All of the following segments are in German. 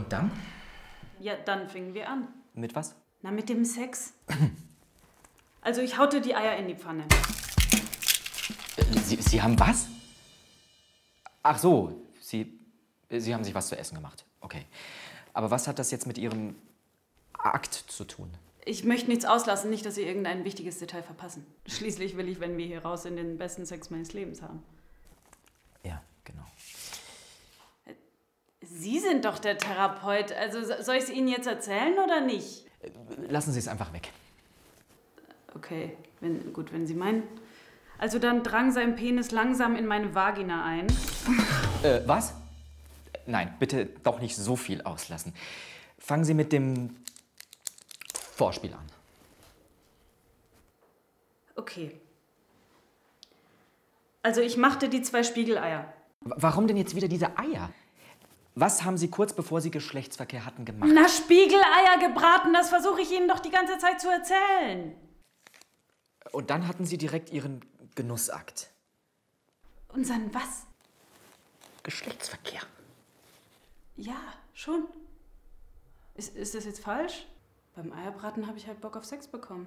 Und dann? Ja, dann fingen wir an. Mit was? Na, mit dem Sex. Also ich haute die Eier in die Pfanne. Sie haben was? Ach so, Sie haben sich was zu essen gemacht. Okay. Aber was hat das jetzt mit Ihrem Akt zu tun? Ich möchte nichts auslassen, nicht, dass Sie irgendein wichtiges Detail verpassen. Schließlich will ich, wenn wir hier raus sind, den besten Sex meines Lebens haben. Ja, genau. Sie sind doch der Therapeut. Also soll ich es Ihnen jetzt erzählen oder nicht? Lassen Sie es einfach weg. Okay, wenn Sie meinen. Also dann drang sein Penis langsam in meine Vagina ein. Was? Nein, bitte doch nicht so viel auslassen. Fangen Sie mit dem Vorspiel an. Okay. Also ich machte die 2 Spiegeleier. Warum denn jetzt wieder diese Eier? Was haben Sie kurz bevor Sie Geschlechtsverkehr hatten gemacht? Na, Spiegeleier gebraten, das versuche ich Ihnen doch die ganze Zeit zu erzählen. Und dann hatten Sie direkt Ihren Genussakt. Unseren was? Geschlechtsverkehr. Ja, schon. Ist das jetzt falsch? Beim Eierbraten habe ich halt Bock auf Sex bekommen.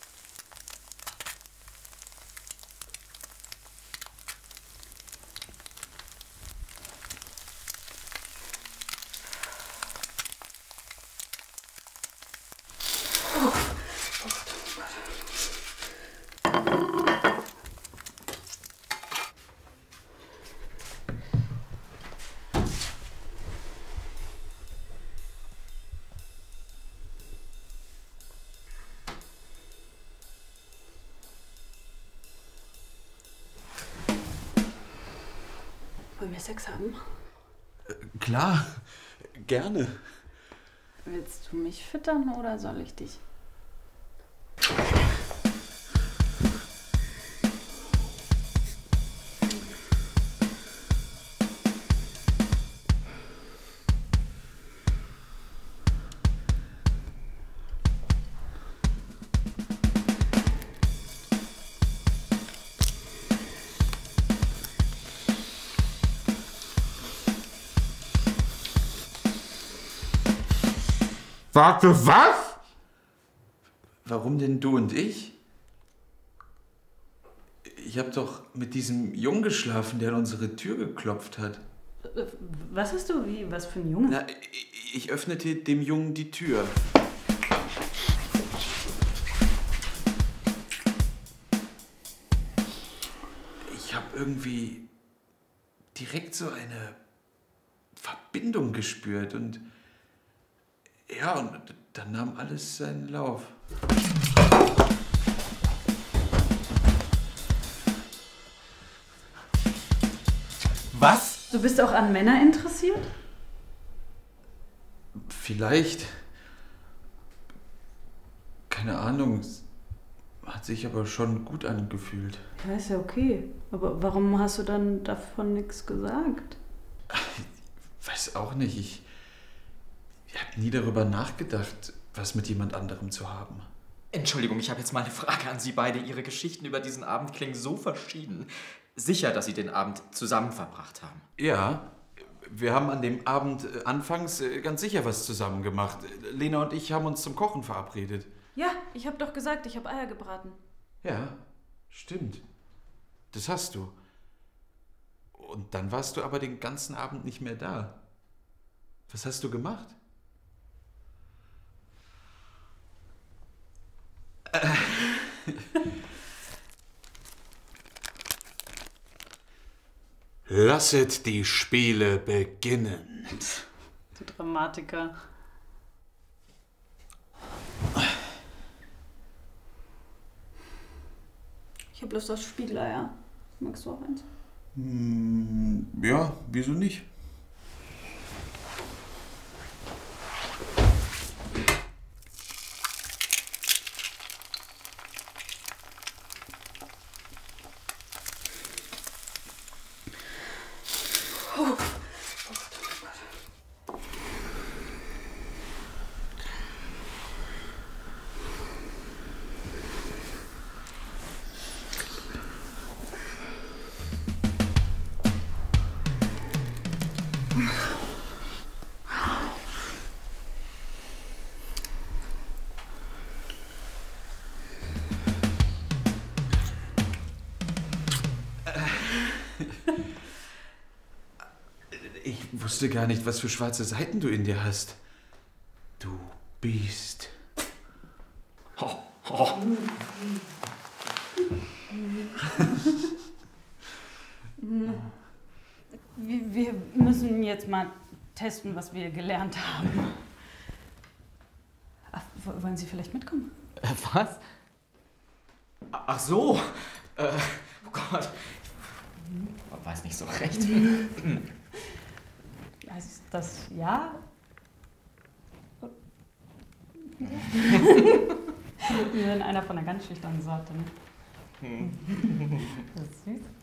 Wollen wir Sex haben? Klar, gerne. Willst du mich füttern oder soll ich dich? Warte, was? Warum denn du und ich? Ich habe doch mit diesem Jungen geschlafen, der an unsere Tür geklopft hat. Was hast du? Wie? Was für ein Junge? Na, ich öffnete dem Jungen die Tür. Ich habe irgendwie direkt so eine Verbindung gespürt und ja, und dann nahm alles seinen Lauf. Was? Du bist auch an Männer interessiert? Vielleicht. Keine Ahnung. Es hat sich aber schon gut angefühlt. Ja, ist ja okay. Aber warum hast du dann davon nichts gesagt? Ich weiß auch nicht. Ich habe nie darüber nachgedacht, was mit jemand anderem zu haben. Entschuldigung, ich habe jetzt mal eine Frage an Sie beide. Ihre Geschichten über diesen Abend klingen so verschieden. Sicher, dass Sie den Abend zusammen verbracht haben. Ja, wir haben an dem Abend anfangs ganz sicher was zusammen gemacht. Lena und ich haben uns zum Kochen verabredet. Ja, ich habe doch gesagt, ich habe Eier gebraten. Ja, stimmt. Das hast du. Und dann warst du aber den ganzen Abend nicht mehr da. Was hast du gemacht? Lasset die Spiele beginnen. Du Dramatiker. Ich habe Lust auf Spiegeleier. Magst du auch eins? Ja, wieso nicht? wusste gar nicht, was für schwarze Seiten du in dir hast. Du Biest. Oh, oh. Wir müssen jetzt mal testen, was wir gelernt haben. Ach, wollen Sie vielleicht mitkommen? Was? Ach so. Oh Gott. Ich weiß nicht so recht. Heißt das ja? Sie sind einer von der ganz schüchternen Sorte, ne? Das ist süß.